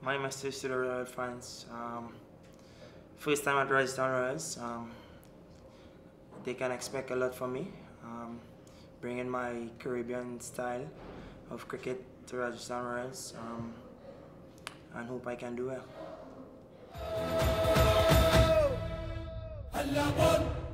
My message to the Royal fans, first time at Rajasthan Royals, they can expect a lot from me. Bringing my Caribbean style of cricket to Rajasthan Royals, and hope I can do well.